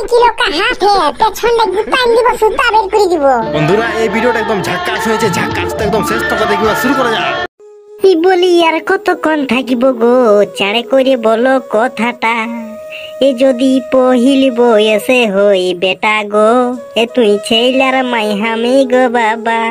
Kilo কা হাতে পেছনে গুতাই দিব সুতা বের করে দিব। বন্ধুরা এই ভিডিওটা একদম ঝাক্কাস হয়েছে, ঝাক্কাস তো একদম শেষ থেকে দেখবা শুরু করা যাক। কি বলি আর কতক্ষণ থাকিব গো, চাড়ে করে বলো কথাটা। এ যদি পহিল বয়সে হই বেটা গো, এ তুই ছেলার মাই হামি গো বাবা।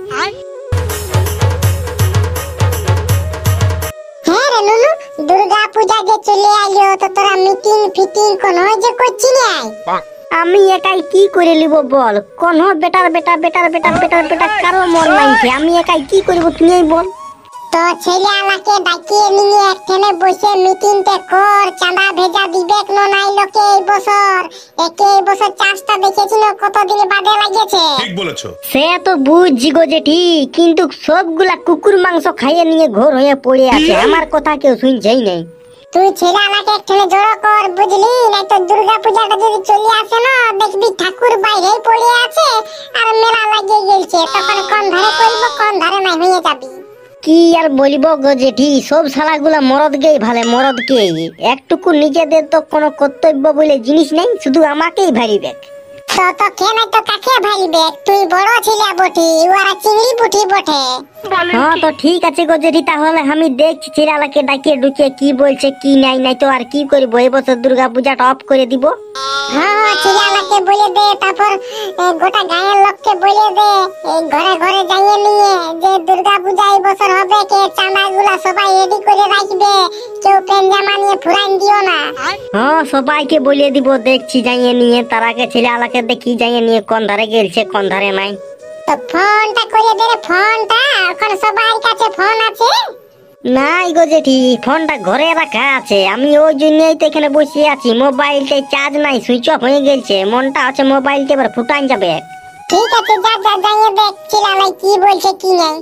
হ্যাঁ রে নুনু, দুর্গা পূজা যে চলে আইলো তো তোরা মিটিং ফিটিং কোন যে করছিস নাই? আমি একাই কি করে লিব বল? কোন বেটার বেটা বেটার বেটা বেটার বেটা কারো মন নাই, আমি একাই কি করব তুই বল। তো ছেলে আলাকে ডাকিয়ে নিয়ে একখানে বসে মিটিংটা কর, চাঁদা ভেজা দিবে কেন নাই লোকে এই বছর। এই বছর চাষটা দেখেছিল কতদিন বাদে লাগেছে। ঠিক বলেছো। সে তো বুঝছি গো জেঠি, কিন্তু সবগুলা কুকুর মাংস খাইয়ে নিয়ে ঘোর হয়ে পড়ে আছে, আমার কথা কেউ শুনছেই নাই। তুই ছেলে আলাকে একখানে জড়ো কর, বুঝলি? নাই তো দুর্গা পূজাটা যদি চলে আসে না, দেখবি ঠাকুর বাইরেই পড়ে আছে আর মেলা লাগিয়ে গেছে, তখন কোন ধারে করব কোন ধারে নাই হয়ে যাবি। কি আর বলিব গো জেঠি, সব শালাগুলা মরদ গেই ভালে, মরদ কে একটুকু নিজেদের তো কোনো কর্তব্য বলে জিনিস নেই, শুধু আমাকেই ভারিবে। তো কেন তো কাকে ভাইবে? তুই বড় ছেলে বটি, ওরা চিংড়ি পুঁটি বটে। হ্যাঁ তো ঠিক আছে গো জেঠি, তাহলে আমি দেখছি ছেলেলাকে ডাকিয়ে ঢুকিয়ে কি বলছে কি নাই, নাই তো আর কি করবো, এবছর দুর্গা পূজাটা অফ করে দিব। হ্যাঁ ছেলেলাকে বলে দে, তারপর গোটা গায়ের লোককে বলে দে, এই ঘরে ঘরে যাইয়ে নিয়ে যে দুর্গা পূজা এই বছর হবে, কে চাঁদাগুলা সবাই রেডি করে রাখবে, কেউ পেন জামা নিয়ে ফুরাইন দিও না। হ্যাঁ সবাইকে বলে দিব, দেখছি যাইয়ে নিয়ে, তার আগে ছেলেলাকে দেখি যাইয়ে নিয়ে কোন ধারে গেলছে কোন ধারে নাই। তো ফোনটা করে দে রে, ফোনটা এখন সবার কাছে ফোন আছে। নাই গো জেঠি, ফোনটা ঘরে রাখা আছে, আমি ওই জন্যই তো এখানে বসে আছি, মোবাইলটাই চার্জ নাই, সুইচ অফ হয়ে গেছে, মনটা আছে মোবাইলটা এবার ফুটান যাবে। ঠিক আছে, যা যা যাইয়ে দেখ ছেলেলাই কি বলছে কি নাই।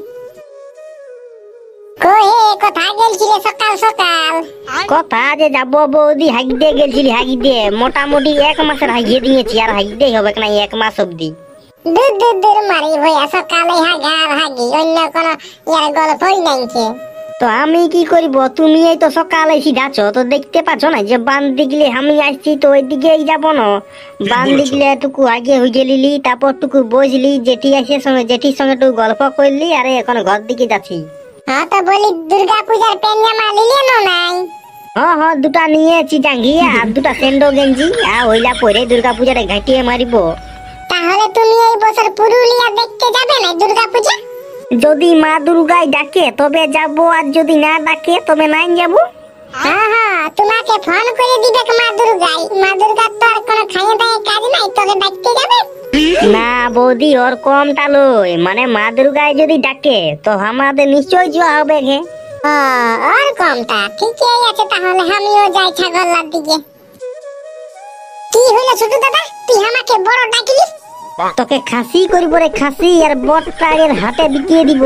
কহে কোথায় গেলছিলে সকাল সকাল? কথা যে যাবো বৌদি, হাগিয়ে গেছিলি, হাগিয়ে মোটামুটি 1 মাসের হাগিয়ে দিয়েছি, আর হাগিয়েই হবে না 1 মাস অব্দি। দূর মারি ভইয়া সকালে হাগা আর হাগি, অন্য কোন ইয়ার গল্পই নাইছে। তো আমি কি করব, তুমি এই তো সকালে যাচ্ছ, তো দেখতে পাচ্ছ না যে বান দিগলে আমি আসছি, তো ওই দিকেই যাবো না, বান দিগলে টুকু আগে হয়ে গেলি, তারপর টুকু বসলি, জেঠি আসে সঙ্গে জেঠির সঙ্গে টুকু গল্প করলি, আরে এখন ঘর দিকে যাচ্ছি। হ্যাঁ তো বলি দুর্গা পূজার পেন জামা লিলে না নাই? হ্যাঁ হ্যাঁ দুটা নিয়েছি জাঙ্গিয়া, আর দুটা সেন্ডো গেঞ্জি, আর ওইলা পরে দুর্গা পূজাটা ঘাটিয়ে মারিব। তাহলে তুমি এই বছর পুরুলিয়া দেখতে যাবে না দুর্গা পূজা? যদি মা দুর্গাই ডাকে তবে যাব, আর যদি না ডাকে তবে নাই যাব। হ্যাঁ তোমাকে ফোন করে দিবে মা দুর্গাই। মা দুর্গার তো আর কোনো খাইয়ে দাইয়ে কাজ নাই, তোকে ডাকতে যাবে না বৌদি, ওর কমটা লই, মানে মা দুর্গায় যদি ডাকে তো আমাদের নিশ্চয় যাওয়া হবে গে। আর কমটা ঠিকই আছে, তাহলে আমিও যাই ছাগলার দিকে। কি হলো ছোট দাদা, তুই আমাকে বড় ডাকিলি? তোকে খাসি করবো রে, খাসি, আর বটটারের হাতে বিকিয়ে দিব।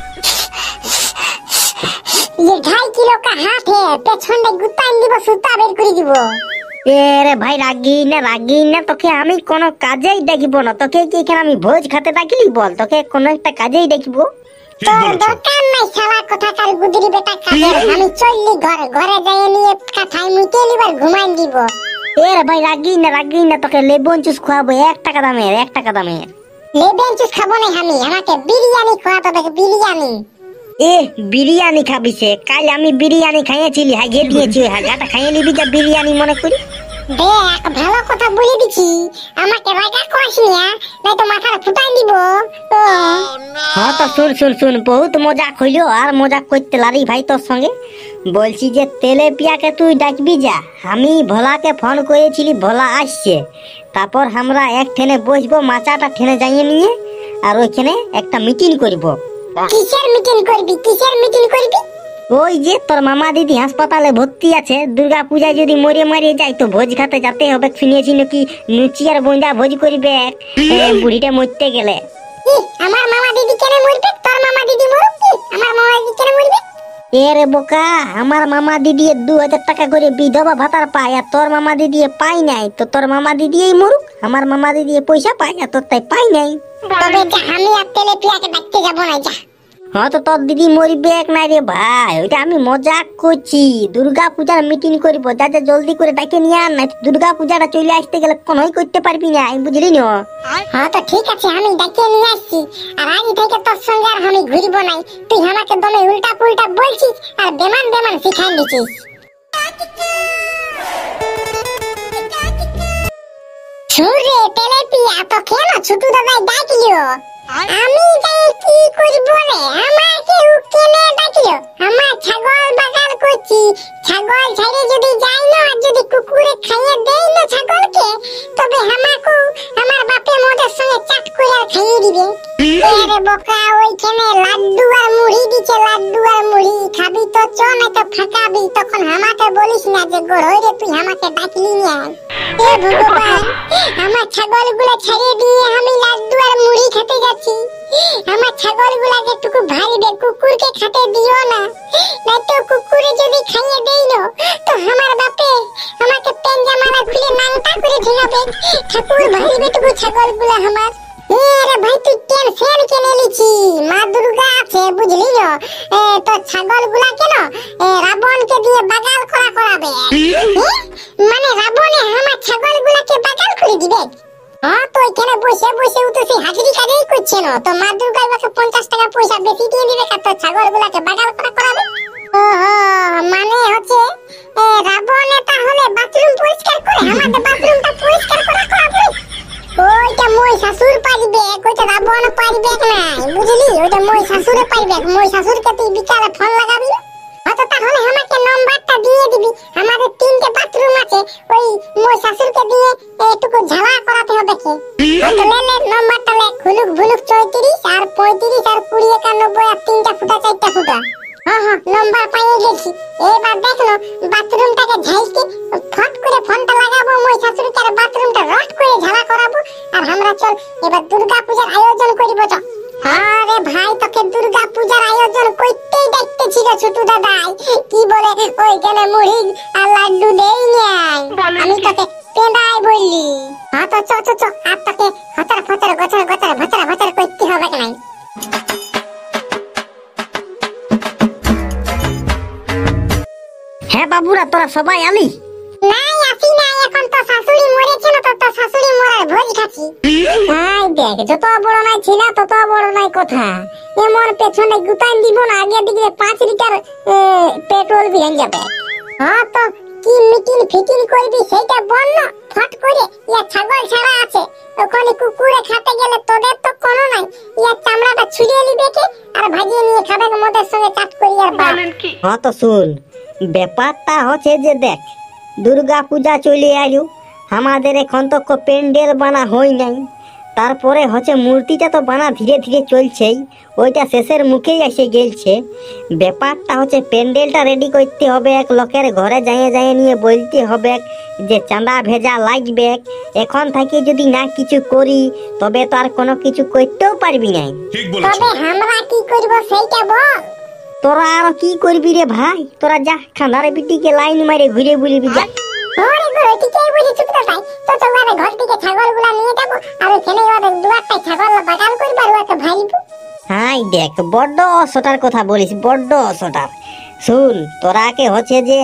ये 2.5 किलो का हाथ है, পেছনে গুতাই দিব সুতা বের করে দিব। রে ভাই রাগি না, তোকে আমি কোনো কাজেই ডাকিব না, তোকে কি এখানে আমি ভোজ খাতে ডাকিলি বল, তোকে কোনো একটা কাজেই ডাকিব। তোর দরকার নাই শালা কথাকার গুদরি বেটা কাজের, আমি চললি ঘরে ঘরে যাই নিয়ে কাঠায় মুতে নিবার ঘুমাই দিব। রে ভাই রাগি না, তোকে লেবন জুস খাওয়াবো 1 টাকা দামের, 1 টাকা দামের। লেবন জুস খাবো না আমি, আমাকে বিরিয়ানি খাওয়াতে হবে, বিরিয়ানি। বিরিয়ানি খাবি সে? কাল আমি বিরিয়ানি খাইয়েছিলি, হাগিয়ে দিয়েছি, হাগাটা খাইয়ে নিবি যা বিরিয়ানি মনে করি। দেখ ভালো কথা বলে দিছি, আমাকে রাগা করিস না, নাই তো মাথাটা ফুটাই দিব। হ্যাঁ তো শুন, বহুত মজাক হইলো, আর মজাক করতে লারি ভাই তোর সঙ্গে। বলছি যে তেলে পিয়াকে তুই ডাকবি যা, আমি ভোলাকে ফোন করেছিলি, ভোলা আসছে, তারপর আমরা এক ঠেনে বসবো, মাচাটা ঠেনে যাইয়ে নিয়ে, আর ওইখানে একটা মিটিং করব। কিসের মিটিং করবি? ওই যে তোর মামা দিদি হাসপাতালে ভর্তি আছে, দুর্গা পূজায় যদি মরে যায় তো ভোজ খাতে যেতে হবে, শুনিয়েছি নাকি লুচি আর বোঁদা ভোজ করবে বুড়িটা মরতে গেলে। আমার মামা দিদি কেন মরবে? তোর মামা দিদি মরুক, আমার মামা দিদি কেন মরবে? রে বোকা, আমার মামা দিদি 2000 টাকা করে বিধবা ভাতার পায়, আর তোর মামা দিদি পাই নাই, তো তোর মামা দিদি মরুক, আমার মামা দিদি পয়সা পায়, আর তোর তাই পাই নাই। তবে যা, আমি আর তেলে পিয়াকে ডাকতে যাবো না, যা। হ্যাঁ তো তোর দিদি মরবে এক নাই রে ভাই, ওইটা আমি মজাক করছি। দুর্গা পূজার মিটিং করব, যা যা জলদি করে ডাকে নিয়ে আন, নাই দুর্গা পূজাটা চলে আসতে গেলে কোনোই করতে পারবি না, বুঝলি না? হ্যাঁ তো ঠিক আছে, আমি ডাকিয়ে নিয়ে আসছি। আর আজ থেকে তোর সঙ্গে আর আমি ঘুরব নাই। তুই আমাকে দমে উল্টা পুল্টা বলছিস আর বেমান বেমান শিখাই দিছিস। সুরে তেলেপিয়া তো কেন ছোটু দাদাই ডাকলিও? আমি যাই কি করব রে? আমাকে কেনে ডাকলিও? আমার ছাগল বাগাল করছি, ছাগল ছেড়ে যদি যাই না, যদি কুকুরে খাইয়ে দেই না ছাগলকে, তবে আমাকে আমার বাপে মোদের সঙ্গে চাট করে খাইয়ে দিবে। আরে বোকা, ওইখানে লাড্ডু আর মুড়ি দিছে, লাড্ডু আর মুড়ি খাবি তো চ, না তো ফাঁকাবি। তখন আমাকে বলিস না যে গড়ই রে তুই আমাকে ডাকলি না। এ ভগবান, আমার ছাগলগুলো ছেড়ে দিয়ে আমি লাড্ডু আর মুড়ি খেতে যাচ্ছি। আমার ছাগলগুলোকে টুকু ভাইবে, কুকুরকে খেতে দিও না, নয়তো কুকুরে যদি খাইয়ে দেই না, তো আমার বাপে আমাকে পেঞ্জামালা খুলে নাংটা করে ঝিঙাবে। ঠাকুর ভাইবে টুকু ছাগলগুলো আমার। আরে ভাই তুই টেনশন কেনে লিছি? মা দুর্গা আছে বুঝলি না? তো ছাগলগুলা কেন রাবণকে দিয়ে বাগাল করাবে? মানে রাবণে আমার ছাগলগুলাকে বাগাল করে দিবে? হ্যাঁ তো এখানে বসে বসে উঠেছি হাজিরি কাজেই করছে না, তো মা দুর্গা আমাকে 50 টাকা পয়সা বেশি দিয়ে দিবে, তো ছাগলগুলাকে বাগাল করাবে। ওহো, মানে হচ্ছে রাবণে তাহলে বাথরুম পরিষ্কার করে আমাদের বাথরুমটা পরিষ্কার করাবে। ওইটা মই শাশুর পারবে, ওইটা রাবণ পারবে না, বুঝলি? ওইটা মই শাশুরে পারবে। মই শাশুরকে তুই বিকালে ফোন লাগাবি। অত তাহলে আমাকে নম্বরটা দিয়ে দিবি। আমাদের 3টে বাথরুম আছে, ওই মই শাশুরকে দিয়ে একটু ঝালা করাতে হবে কি? অত লে নম্বরটা লে, খুলুক ভুলুক 34 আর 35 আর 20 91 আর 3টা ফুটা 4টা ফুটা। হ্যাঁ হ্যাঁ, নম্বর পেয়ে গেছি। এবার দেখলো বাথরুমটাকে ঝাইকে ফট করে ফোনটা লাগাবো মই শাশুড়িকে, আর বাথরুমটা রট করে ঝালা করাবো। আর আমরা চল এবার দুর্গা পূজার আয়োজন করিব। চ। আরে ভাই, তোকে দুর্গা পূজার আয়োজন করতেই দেখতেছিল ছোটু দাদাই। কি বলে ওইখানে মুড়ি আর লাড্ডু দেই নাই, আমি তোকে পেঁদাই বললি। হ্যাঁ তো চ চ চ, আর তোকে হতার ফতার গছর গছর ভচর ভচর করতে হবে নাই। হ্যাঁ বাবুরা, তোরা সবাই আলি? নাই আসি নাই, এখন তো শাশুড়ি মরেছে না, তো শাশুড়ি মরার ভোজ খাচ্ছি। হাই দেখ, যত বড় নাই ছিল তত বড় নাই কথা। এমন পেছনে গুতান দিব না, আগে দিকে 5 লিটার পেট্রোল বিহান যাবে। হ্যাঁ তো কি মিটিং ফিটিং করবি সেটা বল না ফট করে। ইয়া ছাগল ছাড়া আছে, ওখানে কুকুরে খেতে গেলে তোদের তো কোনো নাই। ইয়া চামড়াটা ছুঁড়িয়ে নিবে কে আর ভাজিয়ে নিয়ে খাবে মোদের সঙ্গে চাট করি। আর হ্যাঁ তো শুন, ব্যাপারটা হচ্ছে যে দেখ, দুর্গা পূজা চলে আইলো, আমাদের এখন তো প্যান্ডেল বানা হয় নাই। তারপরে হচ্ছে মূর্তিটা তো বানা ধীরে ধীরে চলছেই, ওইটা শেষের মুখেই এসে গেলছে। ব্যাপারটা হচ্ছে প্যান্ডেলটা রেডি করতে হবে, এক লোকের ঘরে যাইয়ে নিয়ে বলতে হবে যে চাঁদা ভেজা লাগবে। এখন থেকে যদি না কিছু করি তবে তো আর কোনো কিছু করতেও পারবি নাই। তবে আমরা কি করব সেইটা বল। তোরা আর কি করবি রে ভাই? তোরা যা খান্দারে পিটিকে লাইন মারে ঘুরে বুলবি যা। ওরে গো, ঠিকই বুঝি চুপ তো তাই। তো তোমাদের ঘর থেকে ছাগলগুলা নিয়ে যাব, আর ওখানে ওদের দুয়ারটায় ছাগল বাগান করব আর ওকে ভাইব। হাই দেখ, বড্ড অসটার কথা বলিস, বড্ড অসটার। শুন, তোরাকে হচ্ছে যে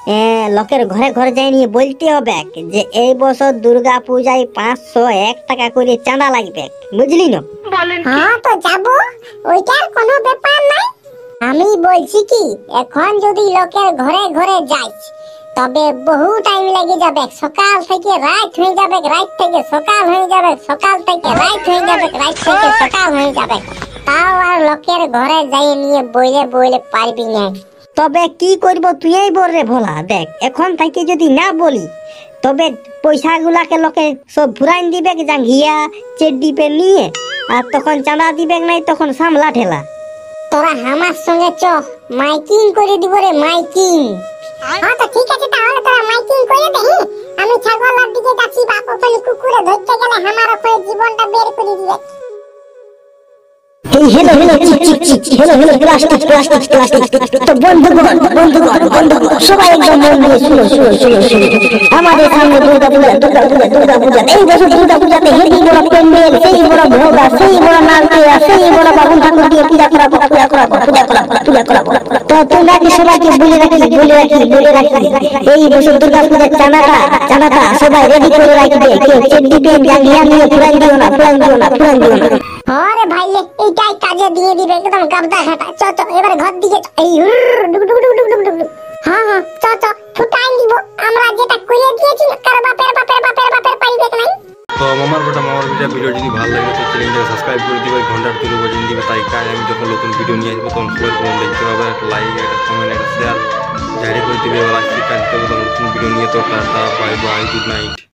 লোকের ঘরে ঘরে যাই নিয়ে বলতে হবে যে এই বছর দুর্গা পূজায় 501 টাকা করে চাঁদা লাগবে, বুঝলি না? হ্যাঁ তো যাব, ওইটার কোনো ব্যাপার নাই। আমি বলছি কি, এখন যদি লোকের ঘরে ঘরে যাইস তবে বহু টাইম লেগে যাবে। সকাল থেকে রাত হয়ে যাবে, রাত থেকে সকাল হয়ে যাবে, সকাল থেকে রাত হয়ে যাবে, রাত থেকে সকাল হয়ে যাবে। তাও আর লোকের ঘরে যাই নিয়ে বলে পারবি না। তবে কি করব তুই বল রে ভোলা। দেখ, এখন থেকে যদি না বলি তবে পয়সাগুলাকে লোকে সব ভুরাইন দিবে জাঙ্গিয়া চেড্ডি পে নিয়ে, আর তখন চাঁদা দিবে নাই, তখন সামলা ঠেলা। তোরা আমার সঙ্গে চ, মাইকিং করে দিব রে, মাইকিং। হ্যাঁ তো ঠিক আছে, তাহলে তোরা মাইকিং করে দে। আমি ছাগলের দিকে যাচ্ছি, বাপ ওখানে কুকুরে ধরতে গেলে আমার ওখানে জীবনটা বের করে দিবে। এই hello hello chick chick chick hello hello plastic plastic plastic. তো বন্ধুগণ বন্ধুগণ বন্ধুগণ সবাই একদম মন দিয়ে শুনো শুনো শুনো শুনো। আমাদের সামনে দুর্গা পূজা দুর্গা পূজা দুর্গা পূজা। এই বছর দুর্গা পূজাতে হেভি বড় প্যান্ডেল, সেই বড় ভোগা, সেই বড় নারকেল, সেই বড় বাবুল ঠাকুর দিয়ে পূজা করাবো পূজা করাবো পূজা করাবো পূজা করাবো। তো তোমরা কি সবাইকে বলে রাখি এই বছর দুর্গা পূজার চাঁদাটা সবাই রেডি করে রাখবে। কেউ চেড্ডি প্যান্ট জাঙ্গিয়া নিয়ে ফুরান দিও না ফুরান দিও না ফুরান দিও না। আরে ভাই এইটাই কাজে দিয়ে দিবে একদম গাবদা ঘাটা। চ চ এবারে ঘর দিকে চ। এই ডুক ডুক ডুক ডুক ডুক ডুক। হ্যাঁ হ্যাঁ চ চ ফুটাই দিব আমরা যেটা কইয়ে দিয়েছি কার বাপের বাপের বাপের বাপের পাই দেখ নাই। তো মামার বেটা ভিডিও যদি ভালো লাগে তো চ্যানেলটাকে সাবস্ক্রাইব করে দিবে, ঘন্টার তুলে বাজিয়ে দিবে। তাই কাজ আমি যখন নতুন ভিডিও নিয়ে আসবো তখন সবাই তখন দেখতে পাবে। একটা লাইক একটা কমেন্ট একটা শেয়ার জারি করে দিবে। এবার আসছি কাজ নতুন ভিডিও নিয়ে। তো tata bye bye good night.